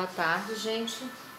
Boa tarde, gente.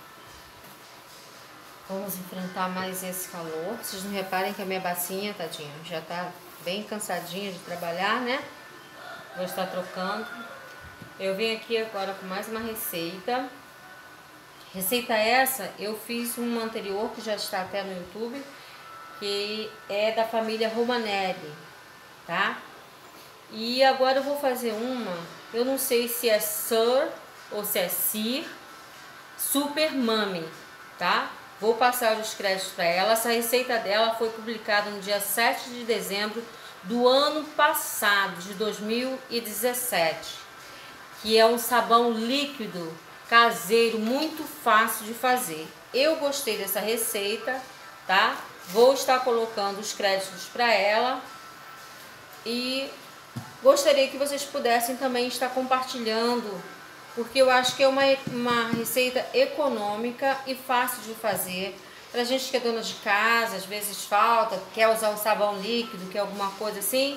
Vamos enfrentar mais esse calor. Vocês não reparem que a minha bacinha, tadinha, já tá bem cansadinha de trabalhar, né? Vou estar trocando. Eu vim aqui agora com mais uma receita. Receita essa, eu fiz uma anterior que já está até no YouTube, que é da família Romanelli, tá? E agora eu vou fazer uma, eu não sei se é Sir ou se é Sir Super Mami, tá? Vou passar os créditos para ela. Essa receita dela foi publicada no dia 7 de dezembro do ano passado, de 2017, que é um sabão líquido caseiro muito fácil de fazer. Eu gostei dessa receita, tá? Vou estar colocando os créditos para ela e gostaria que vocês pudessem também estar compartilhando, porque eu acho que é uma receita econômica e fácil de fazer. Pra gente que é dona de casa, às vezes falta, quer usar um sabão líquido, quer alguma coisa assim.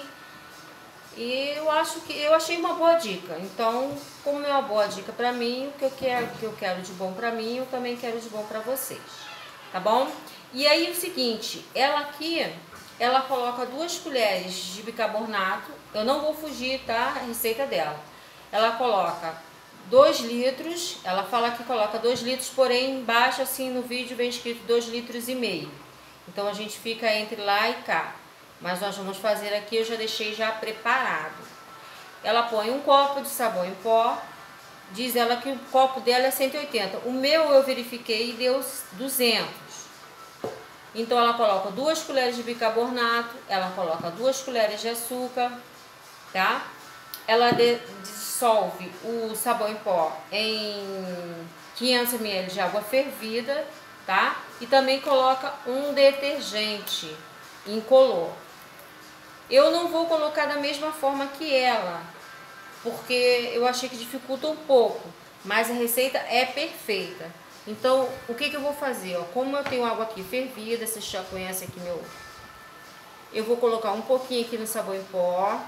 E eu achei uma boa dica. Então, como é uma boa dica pra mim, o que eu quero de bom pra mim, eu também quero de bom pra vocês. Tá bom? E aí o seguinte, ela aqui, ela coloca 2 colheres de bicarbonato. Eu não vou fugir, tá? A receita dela. Ela coloca 2 litros, ela fala que coloca 2 litros, porém embaixo assim no vídeo vem escrito 2,5 litros. Então a gente fica entre lá e cá. Mas nós vamos fazer aqui, eu já deixei já preparado. Ela põe 1 copo de sabão em pó. Diz ela que o copo dela é 180. O meu eu verifiquei e deu 200. Então ela coloca 2 colheres de bicarbonato, ela coloca 2 colheres de açúcar, tá? Ela dissolve o sabão em pó em 500 ml de água fervida, tá? E também coloca um detergente incolor. Eu não vou colocar da mesma forma que ela, porque eu achei que dificulta um pouco, mas a receita é perfeita. Então, o que eu vou fazer? Ó, como eu tenho água aqui fervida, vocês já conhecem aqui meu... Eu vou colocar um pouquinho aqui no sabão em pó.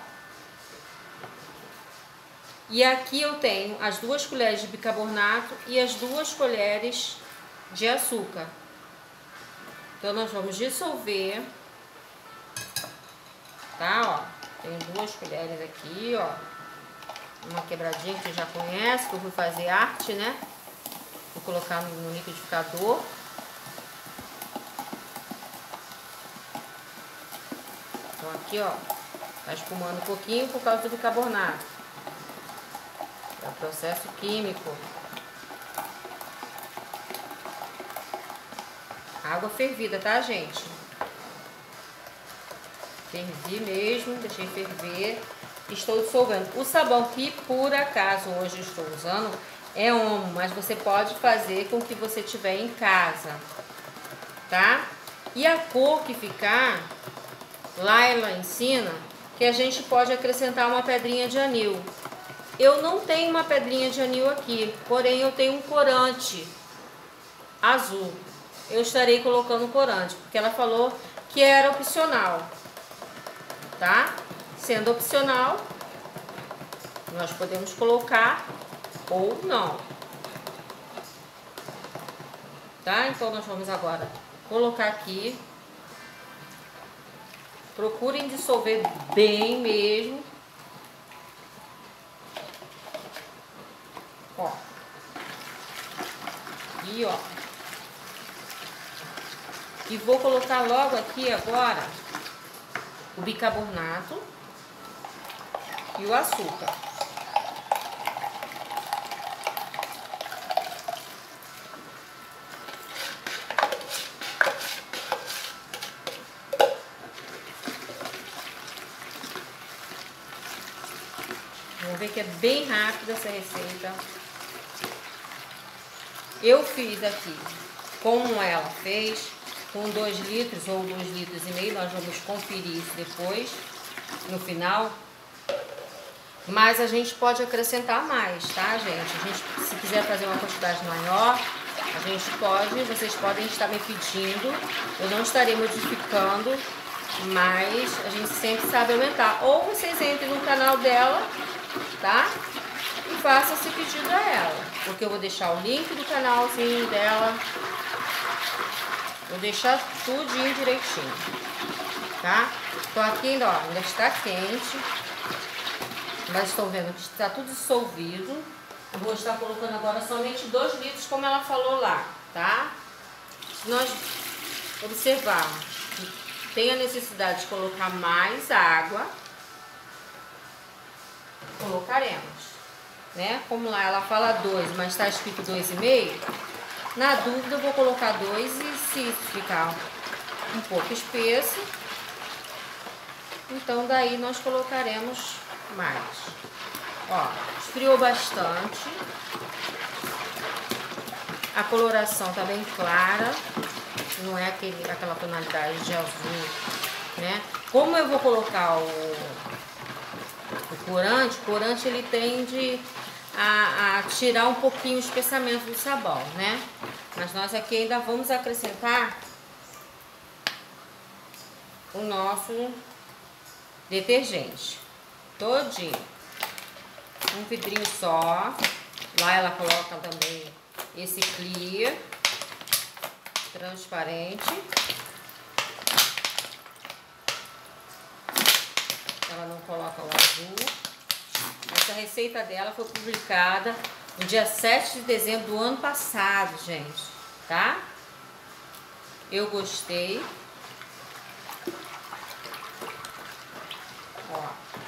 E aqui eu tenho as 2 colheres de bicarbonato e as 2 colheres de açúcar. Então, nós vamos dissolver, tá? Ó, tenho 2 colheres aqui, ó. Uma quebradinha que você já conhece, que eu fui fazer arte, né? Vou colocar no liquidificador. Então, aqui, ó, tá espumando um pouquinho por causa do bicarbonato. É o processo químico. Água fervida, tá, gente? Fervi mesmo, deixei ferver. Estou dissolvendo. O sabão que, por acaso, hoje eu estou usando é Omo, mas você pode fazer com o que você tiver em casa, tá? E a cor que ficar, lá ela ensina que a gente pode acrescentar uma pedrinha de anil. Eu não tenho uma pedrinha de anil aqui, porém eu tenho um corante azul. Eu estarei colocando corante, porque ela falou que era opcional, tá? Sendo opcional, nós podemos colocar ou não, tá? Então nós vamos agora colocar aqui. Procurem dissolver bem mesmo. Ó. E ó. E vou colocar logo aqui agora o bicarbonato e o açúcar. Vamos ver que é bem rápida essa receita. Eu fiz aqui como ela fez, com 2 litros ou 2,5 litros. Nós vamos conferir isso depois, no final. Mas a gente pode acrescentar mais, tá, gente? Se quiser fazer uma quantidade maior, a gente pode, vocês podem estar me pedindo. Eu não estarei modificando, mas a gente sempre sabe aumentar. Ou vocês entrem no canal dela, tá? e faça esse pedido a ela, porque eu vou deixar o link do canalzinho dela, vou deixar tudinho direitinho, tá? Então aqui ainda, ó, ainda está quente, mas estão vendo que está tudo dissolvido. Eu vou estar colocando agora somente 2 litros, como ela falou lá, tá? Se nós observarmos que tem a necessidade de colocar mais água, colocaremos, né? Como lá ela fala 2, mas está escrito 2,5, na dúvida eu vou colocar 2 e se ficar um pouco espesso, então daí nós colocaremos mais. Ó, esfriou bastante, a coloração tá bem clara, não é aquela tonalidade de azul, né? Como eu vou colocar o corante ele tende a tirar um pouquinho o espessamento do sabão, né? Mas nós aqui ainda vamos acrescentar o nosso detergente todinho, um vidrinho só. Lá ela coloca também esse clear transparente. Ela não coloca o azul. Essa receita dela foi publicada no dia 7 de dezembro do ano passado, gente, tá? Eu gostei. Ó.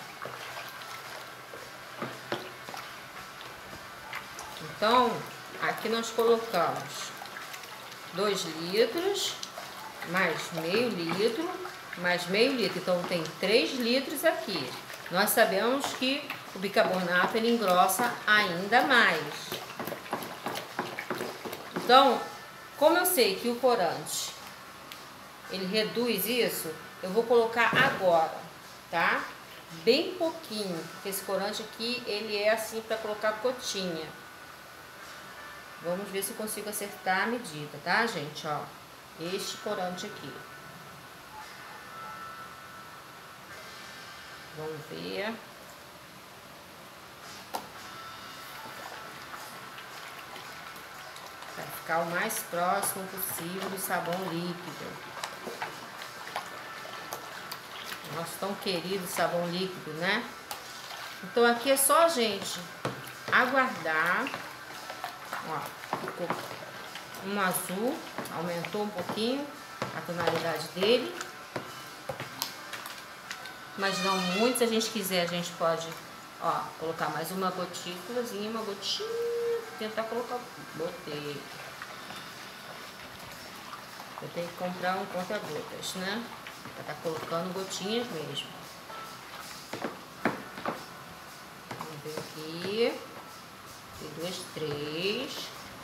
Então, aqui nós colocamos 2 litros, mais meio litro, mais meio litro. Então, tem 3 litros aqui. Nós sabemos que o bicarbonato, ele engrossa ainda mais. Então, como eu sei que o corante, ele reduz isso, eu vou colocar agora, tá? Bem pouquinho, porque esse corante aqui, ele é assim para colocar gotinha. Vamos ver se eu consigo acertar a medida, tá, gente? Ó, este corante aqui. Vamos ver. Para ficar o mais próximo possível do sabão líquido. Nosso tão querido sabão líquido, né? Então aqui é só a gente aguardar. Ó, ficou um azul, aumentou um pouquinho a tonalidade dele, mas não muito. Se a gente quiser, a gente pode, ó, colocar mais uma gotículazinha, uma gotinha, tentar colocar, botei. Eu tenho que comprar um conta-gotas, né? Pra tá colocando gotinhas mesmo. Vamos ver aqui. 2, 3.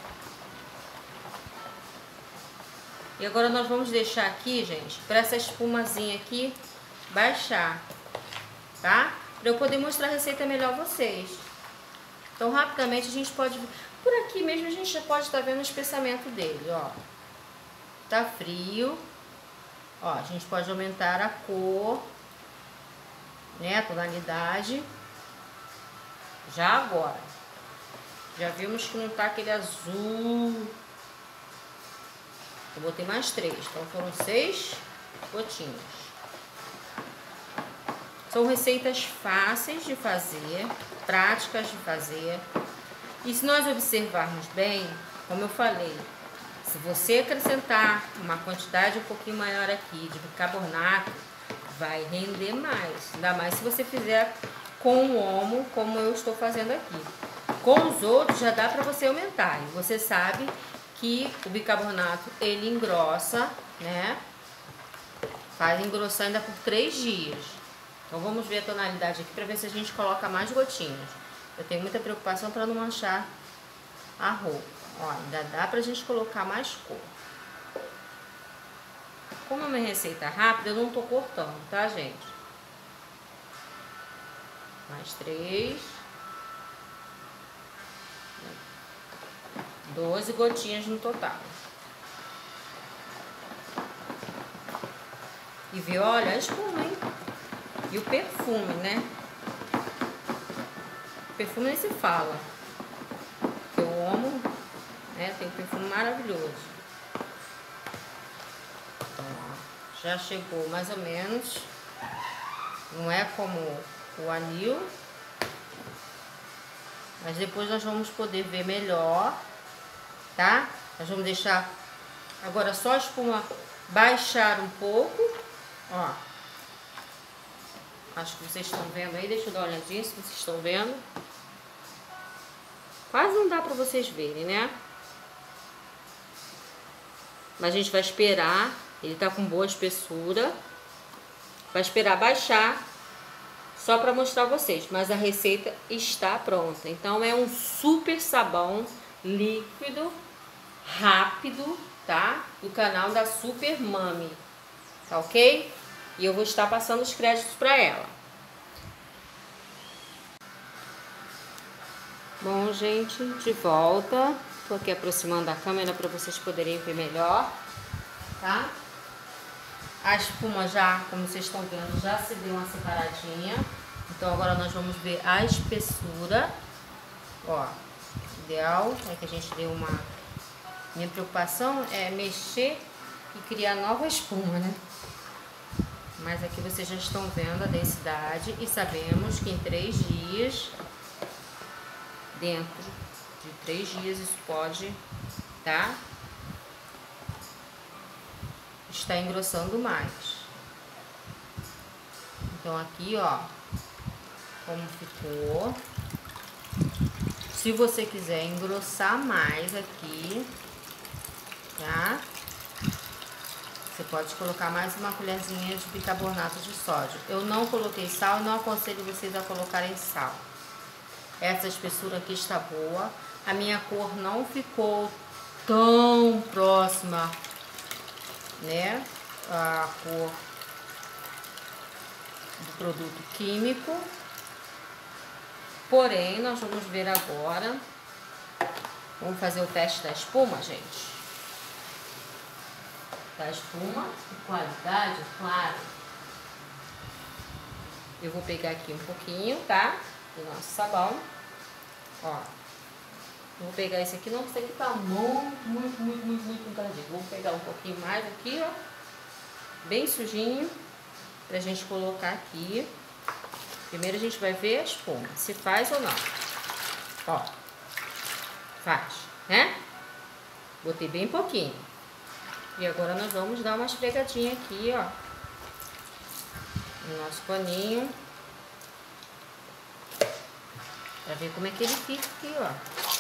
E agora nós vamos deixar aqui, gente, para essa espumazinha aqui baixar, tá? Para eu poder mostrar a receita melhor a vocês. Então, rapidamente a gente pode... Por aqui mesmo a gente já pode estar vendo o espessamento dele, ó. Tá frio. Ó, a gente pode aumentar a cor, né? A tonalidade. Já agora. Já vimos que não tá aquele azul. Eu botei mais 3, então foram 6 gotinhas. São receitas fáceis de fazer, práticas de fazer. E se nós observarmos bem, como eu falei, se você acrescentar uma quantidade um pouquinho maior aqui de bicarbonato, vai render mais. Ainda mais se você fizer com o Omo, como eu estou fazendo aqui. Com os outros já dá para você aumentar. E você sabe que o bicarbonato, ele engrossa, né? Faz engrossar ainda por 3 dias. Então vamos ver a tonalidade aqui para ver se a gente coloca mais gotinhas. Eu tenho muita preocupação para não manchar a roupa. Ó, ainda dá pra gente colocar mais cor. Como é uma receita rápida, eu não tô cortando, tá, gente? Mais 3. 12 gotinhas no total. E viu, olha a espuma, hein? E o perfume, né? perfume nem se fala. Eu amo, né? Tem um perfume maravilhoso. Então, ó, já chegou mais ou menos. Não é como o anil, mas depois nós vamos poder ver melhor, tá? Nós vamos deixar agora só a espuma baixar um pouco, ó. Acho que vocês estão vendo aí, deixa eu dar uma olhadinha se vocês estão vendo. Quase não dá pra vocês verem, né? Mas a gente vai esperar, ele tá com boa espessura. Vai esperar baixar, só pra mostrar a vocês. Mas a receita está pronta. Então é um super sabão líquido, rápido, tá? Do canal da Super Mami, tá ok? E eu vou estar passando os créditos pra ela. Bom, gente, de volta. Tô aqui aproximando a câmera para vocês poderem ver melhor, tá? A espuma já, como vocês estão vendo, já se deu uma separadinha. Então agora nós vamos ver a espessura. Ó, o ideal é que a gente dê uma... Minha preocupação é mexer e criar nova espuma, né? Mas aqui vocês já estão vendo a densidade e sabemos que em 3 dias, dentro de 3 dias, isso pode, tá? Está engrossando mais. Então aqui, ó, como ficou. Se você quiser engrossar mais aqui, tá? Você pode colocar mais uma colherzinha de bicarbonato de sódio. Eu não coloquei sal e não aconselho vocês a colocarem sal. Essa espessura aqui está boa. A minha cor não ficou tão próxima, né? A cor do produto químico. Porém, nós vamos ver agora. Vamos fazer o teste da espuma, gente. Da espuma, de qualidade, claro. Eu vou pegar aqui um pouquinho, tá? Do nosso sabão. Ó. Vou pegar esse aqui, não, esse aqui tá muito encardido. Vou pegar um pouquinho mais aqui, ó. Bem sujinho. Pra gente colocar aqui. Primeiro a gente vai ver a espuma, se faz ou não. Ó. Faz, né? Botei bem pouquinho. E agora nós vamos dar uma esfregadinha aqui, ó. No nosso paninho. Pra ver como é que ele fica aqui, ó.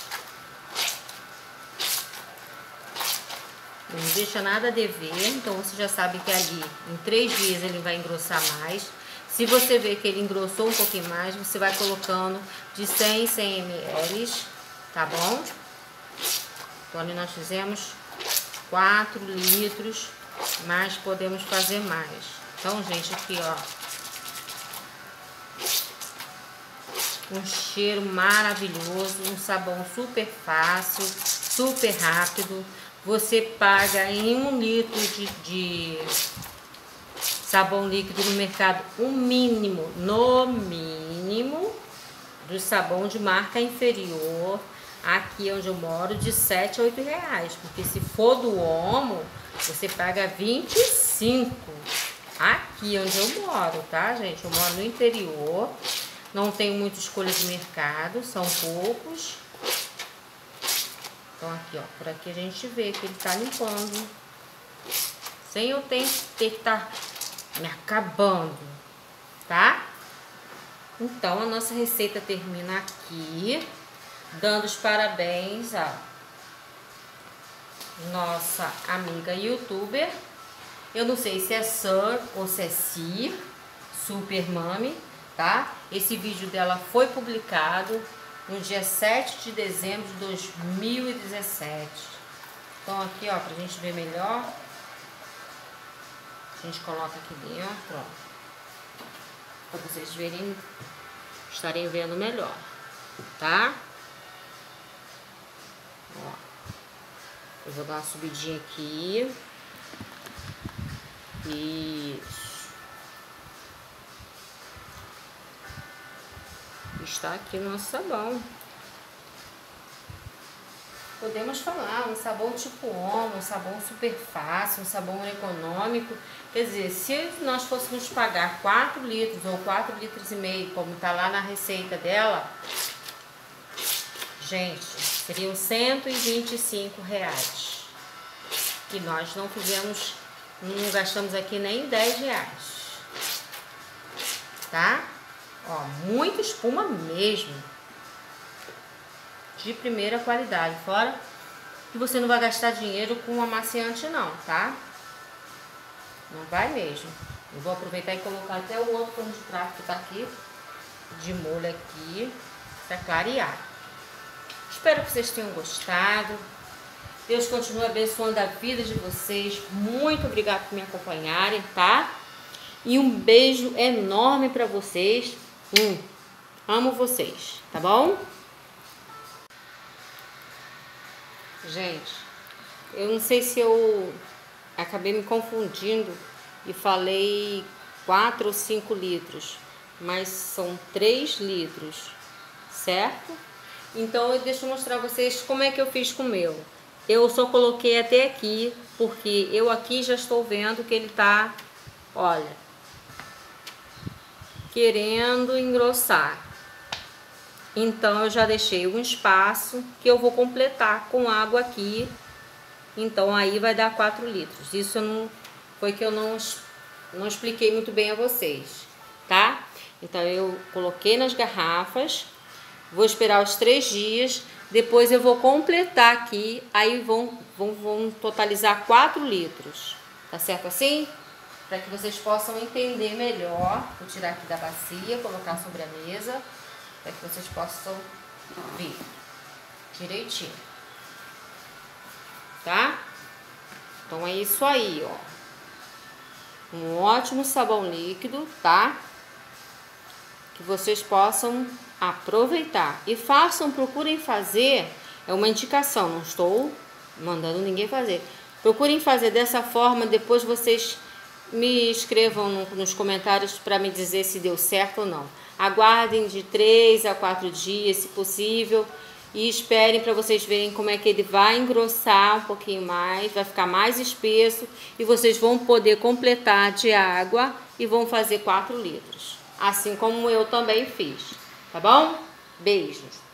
Não deixa nada a dever. Então você já sabe que ali em 3 dias ele vai engrossar mais. Se você ver que ele engrossou um pouquinho mais, você vai colocando de 100 em 100 ml, tá bom? Então ali nós fizemos 4 litros, mas podemos fazer mais. Então, gente, aqui, ó. Um cheiro maravilhoso, um sabão super fácil, super rápido. Você paga em 1 litro de sabão líquido no mercado o mínimo, no mínimo, do sabão de marca inferior. Aqui onde eu moro, de 7 a 8 reais. Porque se for do Omo, você paga 25. Aqui onde eu moro, tá, gente? Eu moro no interior. Não tenho muita escolha de mercado, são poucos. Então aqui, ó, por aqui a gente vê que ele tá limpando. Sem eu ter que estar me acabando, tá? Então a nossa receita termina aqui. Dando os parabéns a nossa amiga youtuber. Eu não sei se é Sir ou se é Sir, Super Mami, tá? Esse vídeo dela foi publicado no dia 7 de dezembro de 2017. Então aqui, ó, pra gente ver melhor, a gente coloca aqui dentro, ó, pra vocês verem, estarem vendo melhor, tá? Ó, eu vou dar uma subidinha aqui. Isso. está aqui o nosso sabão. Podemos falar, um sabão tipo Omo, um sabão super fácil, um sabão econômico. Quer dizer, se nós fôssemos pagar 4 litros ou 4 litros e meio, como está lá na receita dela, gente, seriam R$125. E nós não fizemos, não gastamos aqui nem R$10. Tá? Ó, muita espuma mesmo. De primeira qualidade, fora que você não vai gastar dinheiro com amaciante não, tá? Não vai mesmo. Eu vou aproveitar e colocar até o outro pano de prato que tá aqui, de molho aqui, para clarear. Espero que vocês tenham gostado. Deus continue abençoando a vida de vocês. Muito obrigada por me acompanharem, tá? E um beijo enorme para vocês. Amo vocês, tá bom? Gente, eu não sei se eu acabei me confundindo e falei 4 ou 5 litros, mas são 3 litros, certo? Então, deixa eu mostrar a vocês como é que eu fiz com o meu. Eu só coloquei até aqui, porque eu aqui já estou vendo que ele tá, olha, querendo engrossar. Então, eu já deixei um espaço que eu vou completar com água aqui. Então, aí vai dar 4 litros. Isso não foi que eu não expliquei muito bem a vocês, tá? Então, eu coloquei nas garrafas. Vou esperar os 3 dias. Depois, eu vou completar aqui. Aí, vão totalizar 4 litros. Tá certo assim? Para que vocês possam entender melhor. Vou tirar aqui da bacia, colocar sobre a mesa, para que vocês possam ver direitinho, tá? Então é isso aí, ó. Um ótimo sabão líquido, tá? Que vocês possam aproveitar e façam, procurem fazer, é uma indicação, não estou mandando ninguém fazer. Procurem fazer dessa forma, depois vocês me escrevam nos comentários para me dizer se deu certo ou não. Aguardem de 3 a 4 dias, se possível, e esperem para vocês verem como é que ele vai engrossar um pouquinho mais, vai ficar mais espesso, e vocês vão poder completar de água e vão fazer 4 litros, assim como eu também fiz, tá bom? Beijos!